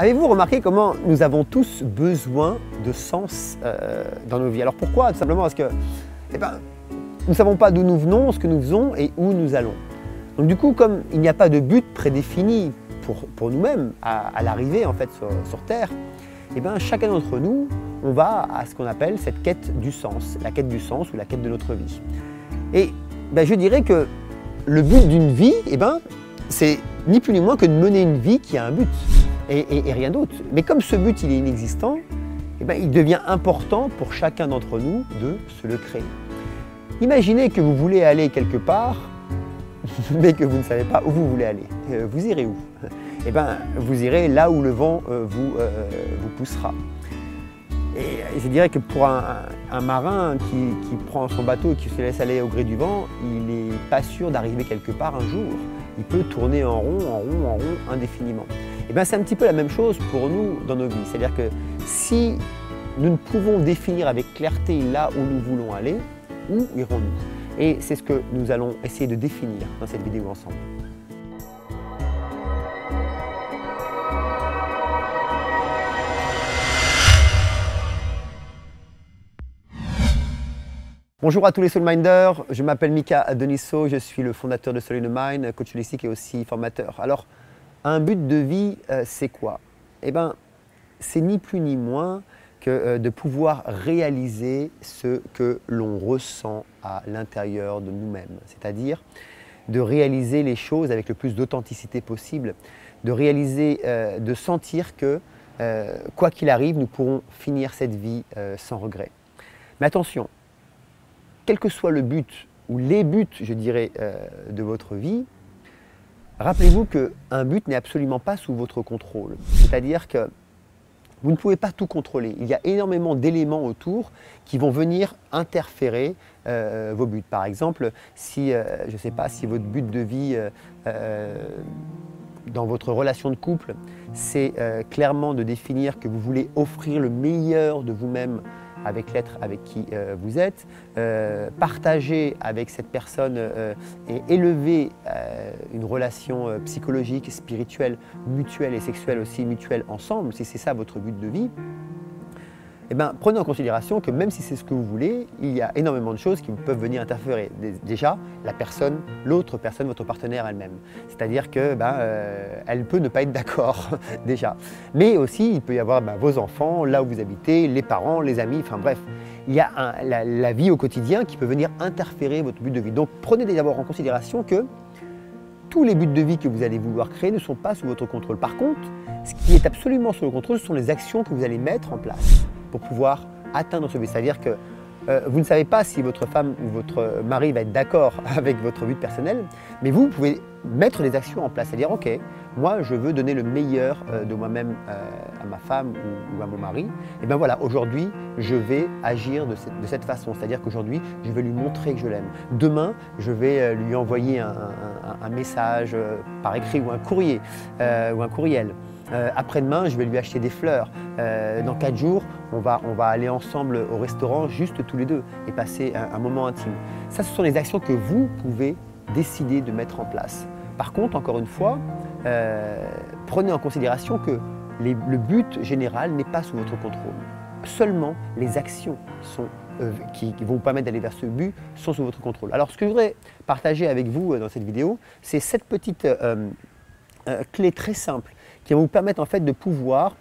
Avez-vous remarqué comment nous avons tous besoin de sens dans nos vies? Alors pourquoi? Tout simplement parce que nous ne savons pas d'où nous venons, ce que nous faisons et où nous allons. Donc du coup, comme il n'y a pas de but prédéfini pour nous-mêmes à l'arrivée en fait sur Terre, chacun d'entre nous, on va à ce qu'on appelle cette quête du sens, la quête du sens ou la quête de notre vie. Et je dirais que le but d'une vie, c'est ni plus ni moins que de mener une vie qui a un but et rien d'autre. Mais comme ce but il est inexistant, il devient important pour chacun d'entre nous de se le créer. Imaginez que vous voulez aller quelque part, mais que vous ne savez pas où vous voulez aller. Vous irez où? Vous irez là où le vent vous poussera. Et je dirais que pour un marin qui prend son bateau et qui se laisse aller au gré du vent, il n'est pas sûr d'arriver quelque part un jour. Il peut tourner en rond, en rond, en rond, indéfiniment. C'est un petit peu la même chose pour nous dans nos vies. C'est-à-dire que si nous ne pouvons définir avec clarté là où nous voulons aller, où irons-nous? Et c'est ce que nous allons essayer de définir dans cette vidéo ensemble. Bonjour à tous les Soulminders, je m'appelle Mika Deniso, je suis le fondateur de Soul in the Mind, coach holistique et aussi formateur. Alors, un but de vie, c'est quoi? C'est ni plus ni moins que de pouvoir réaliser ce que l'on ressent à l'intérieur de nous-mêmes. C'est-à-dire de réaliser les choses avec le plus d'authenticité possible, de réaliser, de sentir que quoi qu'il arrive, nous pourrons finir cette vie sans regret. Mais attention, quel que soit le but ou les buts, je dirais, de votre vie, rappelez-vous qu'un but n'est absolument pas sous votre contrôle. C'est-à-dire que vous ne pouvez pas tout contrôler. Il y a énormément d'éléments autour qui vont venir interférer vos buts. Par exemple, si, je ne sais pas, si votre but de vie dans votre relation de couple, c'est clairement de définir que vous voulez offrir le meilleur de vous-même avec l'être avec qui vous êtes, partager avec cette personne et élever une relation psychologique, spirituelle, mutuelle et sexuelle aussi mutuelle ensemble, si c'est ça votre but de vie, prenez en considération que même si c'est ce que vous voulez, il y a énormément de choses qui peuvent venir interférer. Déjà, la personne, l'autre personne, votre partenaire elle-même. C'est-à-dire que elle peut ne pas être d'accord déjà. Mais aussi, il peut y avoir vos enfants, là où vous habitez, les parents, les amis, enfin bref. Il y a la vie au quotidien qui peut venir interférer votre but de vie. Donc prenez d'abord en considération que tous les buts de vie que vous allez vouloir créer ne sont pas sous votre contrôle. Par contre, ce qui est absolument sous le contrôle, ce sont les actions que vous allez mettre en place pour pouvoir atteindre ce but. C'est-à-dire que vous ne savez pas si votre femme ou votre mari va être d'accord avec votre but personnel, mais vous pouvez mettre des actions en place. C'est-à-dire, ok, moi je veux donner le meilleur de moi-même à ma femme ou à mon mari. Et voilà, aujourd'hui je vais agir de cette façon. C'est-à-dire qu'aujourd'hui je vais lui montrer que je l'aime. Demain je vais lui envoyer un message par écrit ou un courrier ou un courriel. Après-demain, je vais lui acheter des fleurs. Dans 4 jours, on va aller ensemble au restaurant, juste tous les deux, et passer un moment intime. Ça, ce sont les actions que vous pouvez décider de mettre en place. Par contre, encore une fois, prenez en considération que le but général n'est pas sous votre contrôle. Seulement les actions qui vont vous permettre d'aller vers ce but sont sous votre contrôle. Alors, ce que je voudrais partager avec vous dans cette vidéo, c'est cette petite clé très simple qui va vous permettre en fait de pouvoir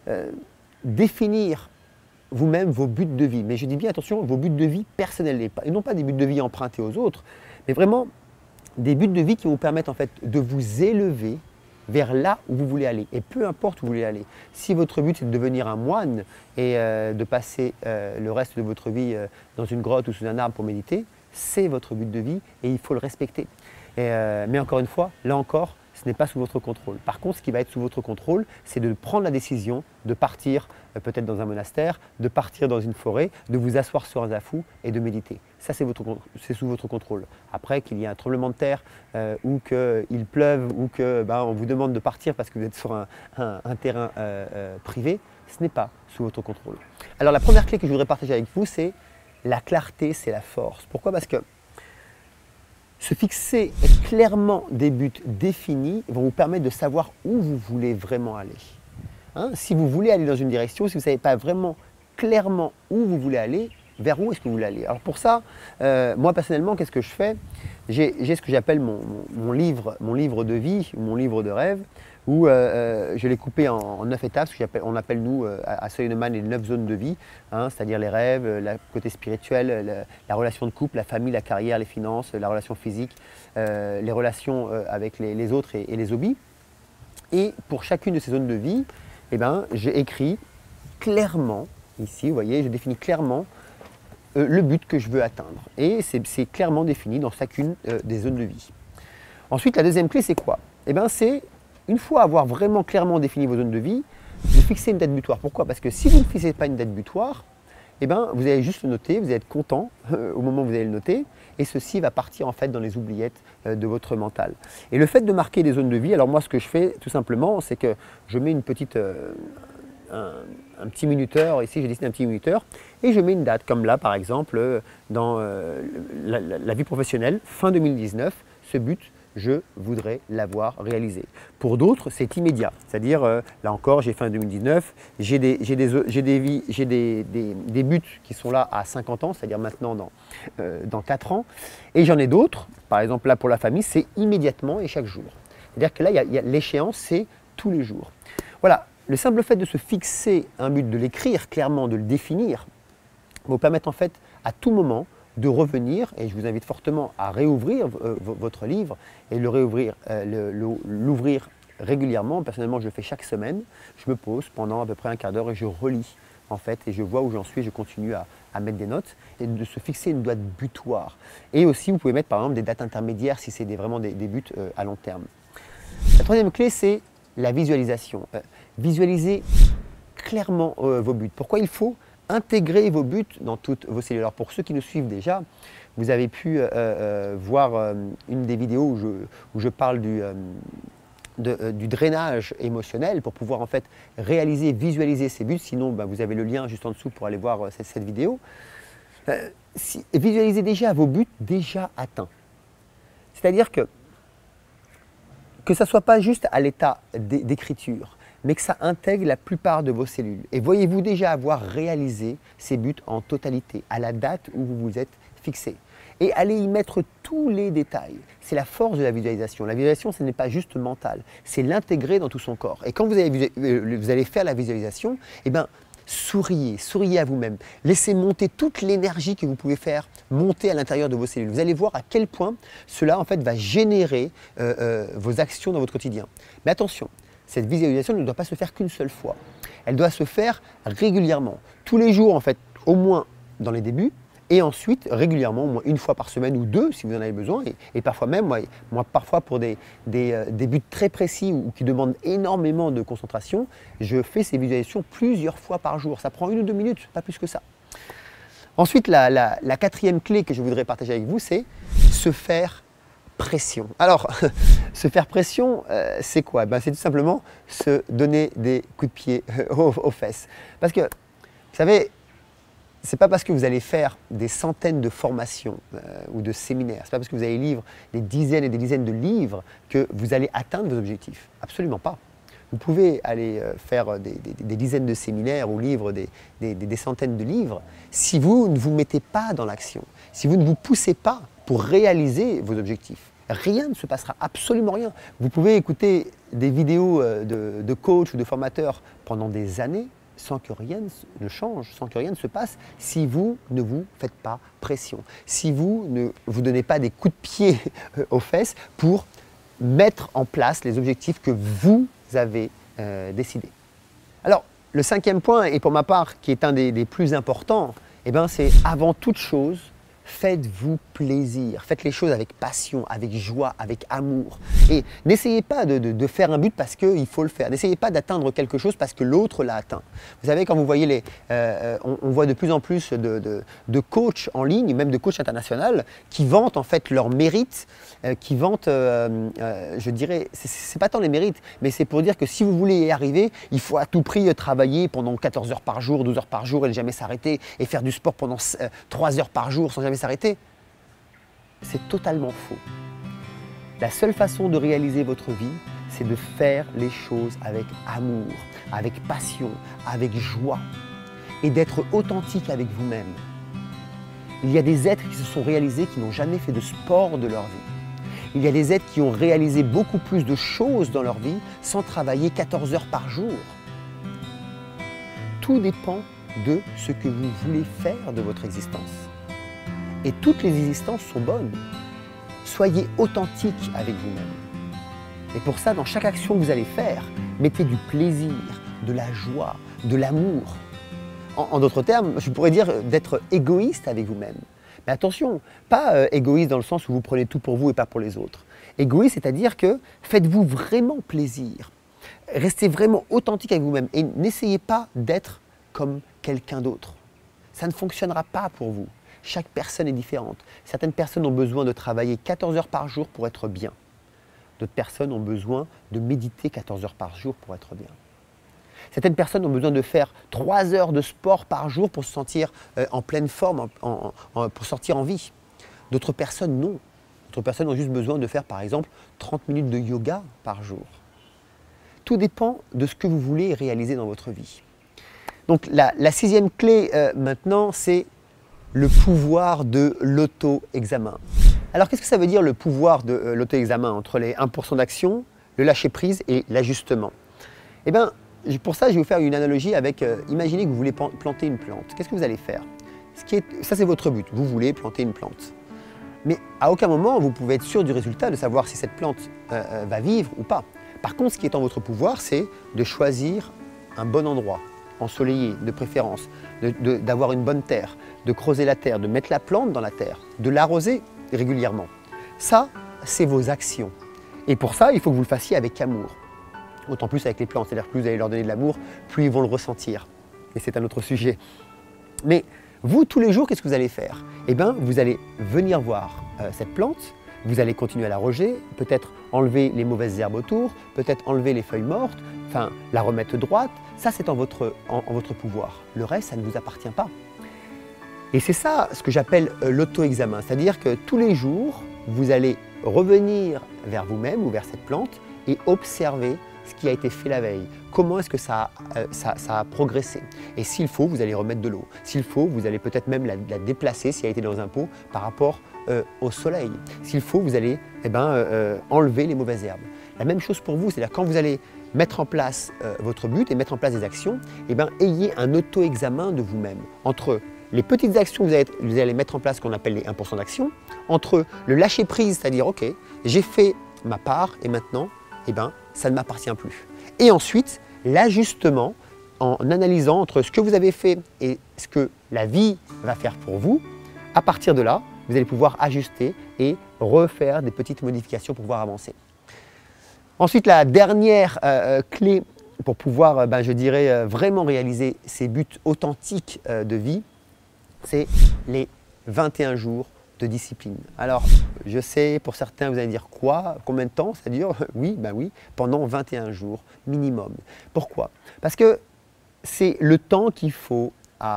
définir vous-même vos buts de vie. Mais je dis bien attention, vos buts de vie personnels et non pas des buts de vie empruntés aux autres, mais vraiment des buts de vie qui vont vous permettre en fait de vous élever vers là où vous voulez aller. Et peu importe où vous voulez aller. Si votre but c'est de devenir un moine et de passer le reste de votre vie dans une grotte ou sous un arbre pour méditer, c'est votre but de vie et il faut le respecter. Mais encore une fois, là encore, ce n'est pas sous votre contrôle. Par contre, ce qui va être sous votre contrôle, c'est de prendre la décision de partir peut-être dans un monastère, de partir dans une forêt, de vous asseoir sur un zafou et de méditer. Ça, c'est sous votre contrôle. Après, qu'il y ait un tremblement de terre ou qu'il pleuve ou qu'on vous demande de partir parce que vous êtes sur un terrain privé, ce n'est pas sous votre contrôle. Alors, la première clé que je voudrais partager avec vous, c'est la clarté, c'est la force. Pourquoi? Parce que se fixer clairement des buts définis vont vous permettre de savoir où vous voulez vraiment aller. hein. Si vous voulez aller dans une direction, si vous ne savez pas vraiment clairement où vous voulez aller, vers où est-ce que vous voulez aller? Alors pour ça, moi personnellement, qu'est-ce que je fais? J'ai ce que j'appelle mon livre de vie, mon livre de rêve, où je l'ai coupé en 9 étapes, on appelle nous à Seuil Neumann les 9 zones de vie, hein, c'est-à-dire les rêves, le côté spirituel, la relation de couple, la famille, la carrière, les finances, la relation physique, les relations avec les autres et les hobbies. Et pour chacune de ces zones de vie, eh ben, j'ai écrit clairement, ici, vous voyez, je définis clairement le but que je veux atteindre. Et c'est clairement défini dans chacune des zones de vie. Ensuite, la deuxième clé, c'est quoi? Eh bien, c'est, une fois avoir vraiment clairement défini vos zones de vie, de fixer une date butoir. Pourquoi? Parce que si vous ne fixez pas une date butoir, eh bien, vous allez juste le noter, vous allez être content au moment où vous allez le noter, et ceci va partir en fait dans les oubliettes de votre mental. Et le fait de marquer des zones de vie, alors moi ce que je fais tout simplement, c'est que je mets une petite, un petit minuteur, ici j'ai dessiné un petit minuteur, et je mets une date, comme là par exemple, dans la vie professionnelle, fin 2019, ce but, je voudrais l'avoir réalisé. Pour d'autres, c'est immédiat, c'est-à-dire, là encore, j'ai fin 2019, j'ai des buts qui sont là à 50 ans, c'est-à-dire maintenant dans 4 ans, et j'en ai d'autres, par exemple là pour la famille, c'est immédiatement et chaque jour. C'est-à-dire que là, l'échéance, c'est tous les jours. Voilà. Le simple fait de se fixer un but, de l'écrire clairement, de le définir, va vous permettre en fait à tout moment de revenir, et je vous invite fortement à réouvrir votre livre et l'ouvrir régulièrement. Personnellement, je le fais chaque semaine. Je me pose pendant à peu près un quart d'heure et je relis en fait, et je vois où j'en suis, et je continue à mettre des notes et de se fixer une date butoir. Et aussi, vous pouvez mettre par exemple des dates intermédiaires si c'est vraiment des buts à long terme. La troisième clé, c'est la visualisation. Visualisez clairement vos buts. Pourquoi il faut intégrer vos buts dans toutes vos cellules? Alors pour ceux qui nous suivent déjà, vous avez pu voir une des vidéos où je parle du drainage émotionnel pour pouvoir en fait réaliser, visualiser ces buts. Sinon, ben, vous avez le lien juste en dessous pour aller voir cette vidéo. Visualisez déjà vos buts déjà atteints. C'est-à-dire que ça ne soit pas juste à l'état d'écriture, mais que ça intègre la plupart de vos cellules. Et voyez-vous déjà avoir réalisé ces buts en totalité, à la date où vous vous êtes fixé. Et allez y mettre tous les détails. C'est la force de la visualisation. La visualisation, ce n'est pas juste mental, c'est l'intégrer dans tout son corps. Et quand vous allez faire la visualisation, eh ben, souriez à vous-même. Laissez monter toute l'énergie que vous pouvez faire monter à l'intérieur de vos cellules. Vous allez voir à quel point cela en fait va générer vos actions dans votre quotidien. Mais attention, cette visualisation ne doit pas se faire qu'une seule fois. Elle doit se faire régulièrement. Tous les jours en fait, au moins dans les débuts, et ensuite régulièrement, au moins une fois par semaine ou deux si vous en avez besoin, et parfois même, moi parfois pour des buts très précis ou qui demandent énormément de concentration, je fais ces visualisations plusieurs fois par jour. Ça prend 1 ou 2 minutes, pas plus que ça. Ensuite, la quatrième clé que je voudrais partager avec vous, c'est se faire pression. Alors, se faire pression, c'est quoi? Ben, c'est tout simplement se donner des coups de pied aux fesses. Parce que, vous savez, ce n'est pas parce que vous allez faire des centaines de formations ou de séminaires, ce n'est pas parce que vous allez lire des dizaines et des dizaines de livres que vous allez atteindre vos objectifs. Absolument pas. Vous pouvez aller faire des dizaines de séminaires ou lire des centaines de livres. Si vous ne vous mettez pas dans l'action, si vous ne vous poussez pas pour réaliser vos objectifs, rien ne se passera, absolument rien. Vous pouvez écouter des vidéos de coach ou de formateurs pendant des années, sans que rien ne change, sans que rien ne se passe, si vous ne vous faites pas pression, si vous ne vous donnez pas des coups de pied aux fesses pour mettre en place les objectifs que vous avez décidés. Alors, le 5e point, et pour ma part, qui est un des plus importants, eh ben, c'est avant toute chose, faites-vous plaisir, faites les choses avec passion, avec joie, avec amour. Et n'essayez pas de faire un but parce qu'il faut le faire. N'essayez pas d'atteindre quelque chose parce que l'autre l'a atteint. Vous savez, quand vous voyez on voit de plus en plus de coachs en ligne, même de coachs internationaux, qui vantent en fait leurs mérites, qui vantent, je dirais, c'est pas tant les mérites, mais c'est pour dire que si vous voulez y arriver, il faut à tout prix travailler pendant 14 heures par jour, 12 heures par jour et ne jamais s'arrêter, et faire du sport pendant 3 heures par jour sans jamais s'arrêter. C'est totalement faux. La seule façon de réaliser votre vie, c'est de faire les choses avec amour, avec passion, avec joie et d'être authentique avec vous-même. Il y a des êtres qui se sont réalisés qui n'ont jamais fait de sport de leur vie. Il y a des êtres qui ont réalisé beaucoup plus de choses dans leur vie sans travailler 14 heures par jour. Tout dépend de ce que vous voulez faire de votre existence. Et toutes les existences sont bonnes. Soyez authentique avec vous-même. Et pour ça, dans chaque action que vous allez faire, mettez du plaisir, de la joie, de l'amour. En d'autres termes, je pourrais dire d'être égoïste avec vous-même. Mais attention, pas égoïste dans le sens où vous prenez tout pour vous et pas pour les autres. Égoïste, c'est-à-dire que faites-vous vraiment plaisir. Restez vraiment authentique avec vous-même et n'essayez pas d'être comme quelqu'un d'autre. Ça ne fonctionnera pas pour vous. Chaque personne est différente. Certaines personnes ont besoin de travailler 14 heures par jour pour être bien. D'autres personnes ont besoin de méditer 14 heures par jour pour être bien. Certaines personnes ont besoin de faire 3 heures de sport par jour pour se sentir en pleine forme, pour sortir en vie. D'autres personnes, non. D'autres personnes ont juste besoin de faire, par exemple, 30 minutes de yoga par jour. Tout dépend de ce que vous voulez réaliser dans votre vie. Donc la sixième clé maintenant, c'est le pouvoir de l'auto-examen. Alors qu'est-ce que ça veut dire le pouvoir de l'auto-examen entre les 1% d'action, le lâcher-prise et l'ajustement? Eh bien, pour ça, je vais vous faire une analogie avec, imaginez que vous voulez planter une plante. Qu'est-ce que vous allez faire? Ça, c'est votre but. Vous voulez planter une plante. Mais à aucun moment, vous pouvez être sûr du résultat, de savoir si cette plante va vivre ou pas. Par contre, ce qui est en votre pouvoir, c'est de choisir un bon endroit, ensoleillé de préférence, d'avoir une bonne terre, de creuser la terre, de mettre la plante dans la terre, de l'arroser régulièrement. Ça, c'est vos actions. Et pour ça, il faut que vous le fassiez avec amour. Autant plus avec les plantes, c'est-à-dire plus vous allez leur donner de l'amour, plus ils vont le ressentir. Et c'est un autre sujet. Mais vous, tous les jours, qu'est-ce que vous allez faire? Eh bien, vous allez venir voir cette plante, vous allez continuer à l'arroser, peut-être enlever les mauvaises herbes autour, peut-être enlever les feuilles mortes, enfin, la remettre droite. Ça, c'est en votre pouvoir. Le reste, ça ne vous appartient pas. Et c'est ça ce que j'appelle l'auto-examen. C'est-à-dire que tous les jours, vous allez revenir vers vous-même ou vers cette plante et observer ce qui a été fait la veille. Comment est-ce que ça a progressé? Et s'il faut, vous allez remettre de l'eau. S'il faut, vous allez peut-être même la déplacer si elle était dans un pot par rapport au soleil. S'il faut, vous allez enlever les mauvaises herbes. La même chose pour vous, c'est-à-dire quand vous allez mettre en place votre but et mettre en place des actions, ayez un auto-examen de vous-même entre les petites actions que vous allez mettre en place, qu'on appelle les 1% d'action, entre le lâcher-prise, c'est-à-dire, ok, j'ai fait ma part et maintenant, ça ne m'appartient plus. Et ensuite, l'ajustement en analysant entre ce que vous avez fait et ce que la vie va faire pour vous. À partir de là, vous allez pouvoir ajuster et refaire des petites modifications pour pouvoir avancer. Ensuite, la dernière clé pour pouvoir, je dirais, vraiment réaliser ces buts authentiques de vie, c'est les 21 jours de discipline. Alors, je sais, pour certains, vous allez dire quoi? Combien de temps ça dure? Oui, oui, pendant 21 jours minimum. Pourquoi? Parce que c'est le temps qu'il faut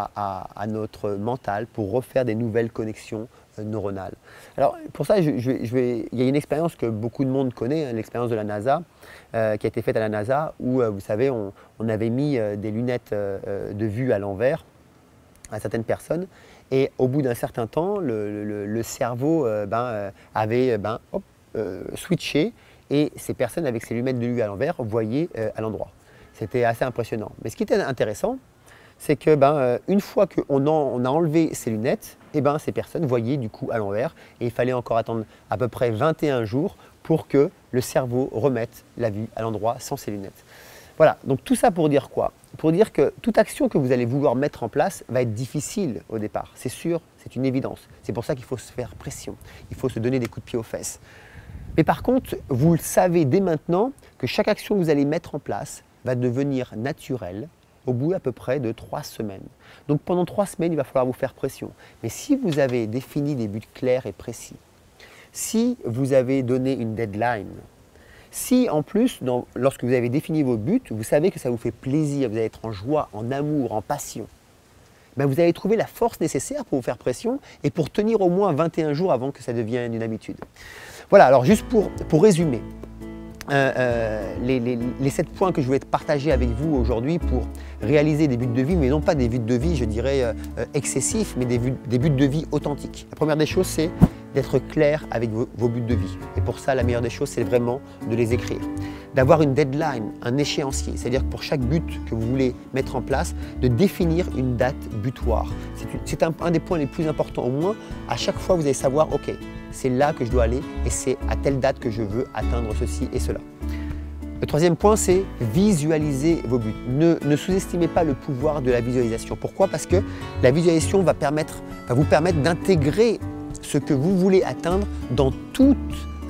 à notre mental pour refaire des nouvelles connexions neuronales. Alors, pour ça, il y a une expérience que beaucoup de monde connaît, l'expérience de la NASA, qui a été faite à la NASA, où, vous savez, on avait mis des lunettes de vue à l'envers à certaines personnes. Et au bout d'un certain temps, le cerveau avait switché et ces personnes avec ces lunettes de vue à l'envers voyaient à l'endroit. C'était assez impressionnant. Mais ce qui était intéressant, c'est que une fois qu'on a enlevé ces lunettes, ces personnes voyaient du coup à l'envers et il fallait encore attendre à peu près 21 jours pour que le cerveau remette la vue à l'endroit sans ces lunettes. Voilà, donc tout ça pour dire quoi? Pour dire que toute action que vous allez vouloir mettre en place va être difficile au départ, c'est sûr, c'est une évidence. C'est pour ça qu'il faut se faire pression, il faut se donner des coups de pied aux fesses. Mais par contre, vous le savez dès maintenant que chaque action que vous allez mettre en place va devenir naturelle au bout à peu près de 3 semaines. Donc pendant 3 semaines, il va falloir vous faire pression. Mais si vous avez défini des buts clairs et précis, si vous avez donné une deadline, si en plus, lorsque vous avez défini vos buts, vous savez que ça vous fait plaisir, vous allez être en joie, en amour, en passion, vous allez trouver la force nécessaire pour vous faire pression et pour tenir au moins 21 jours avant que ça devienne une habitude. Voilà, alors juste pour résumer, les 7 points que je voulais partager avec vous aujourd'hui pour réaliser des buts de vie, mais non pas des buts de vie, je dirais, excessifs, mais des buts de vie authentiques. La première des choses, c'est d'être clair avec vos buts de vie. Et pour ça, la meilleure des choses, c'est vraiment de les écrire. D'avoir une deadline, un échéancier, c'est-à-dire que pour chaque but que vous voulez mettre en place, de définir une date butoir. C'est un des points les plus importants. Au moins, à chaque fois, vous allez savoir, OK, c'est là que je dois aller et c'est à telle date que je veux atteindre ceci et cela. Le troisième point, c'est visualiser vos buts. Ne sous-estimez pas le pouvoir de la visualisation. Pourquoi? Parce que la visualisation va vous permettre d'intégrer ce que vous voulez atteindre dans toutes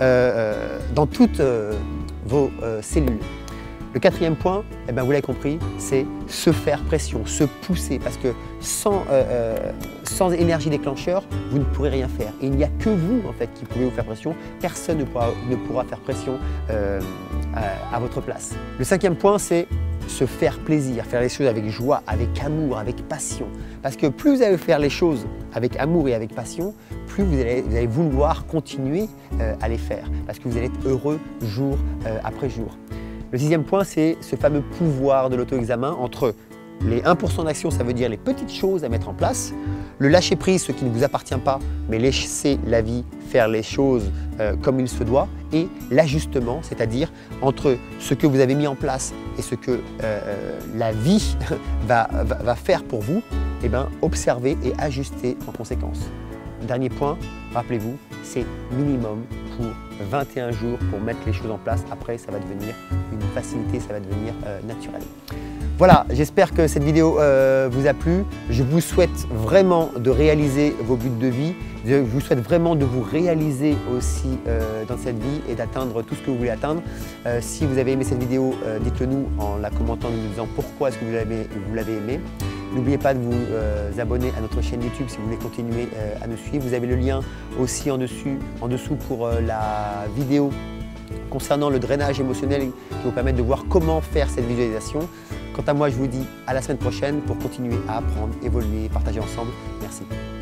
vos cellules. Le quatrième point, eh bien, vous l'avez compris, c'est se faire pression, se pousser, parce que sans énergie déclencheur, vous ne pourrez rien faire. Et il n'y a que vous en fait, qui pouvez vous faire pression. Personne ne pourra faire pression à votre place. Le cinquième point, c'est se faire plaisir, faire les choses avec joie, avec amour, avec passion. Parce que plus vous allez faire les choses avec amour et avec passion, plus vous allez vouloir continuer à les faire. Parce que vous allez être heureux jour après jour. Le sixième point, c'est ce fameux pouvoir de l'auto-examen entre les 1% d'action, ça veut dire les petites choses à mettre en place, le lâcher-prise, ce qui ne vous appartient pas, mais laisser la vie faire les choses comme il se doit, et l'ajustement, c'est-à-dire entre ce que vous avez mis en place et ce que la vie va faire pour vous, eh bien, observez et ajustez en conséquence. Dernier point, rappelez-vous, c'est minimum pour 21 jours pour mettre les choses en place. Après, ça va devenir une facilité, ça va devenir naturel. Voilà, j'espère que cette vidéo vous a plu. Je vous souhaite vraiment de réaliser vos buts de vie. Je vous souhaite vraiment de vous réaliser aussi dans cette vie et d'atteindre tout ce que vous voulez atteindre. Si vous avez aimé cette vidéo, dites-le nous en la commentant, nous disant pourquoi est-ce que vous l'avez aimé. N'oubliez pas de vous abonner à notre chaîne YouTube si vous voulez continuer à nous suivre. Vous avez le lien aussi en dessous pour la vidéo concernant le drainage émotionnel qui vous permet de voir comment faire cette visualisation. Quant à moi, je vous dis à la semaine prochaine pour continuer à apprendre, évoluer et partager ensemble. Merci.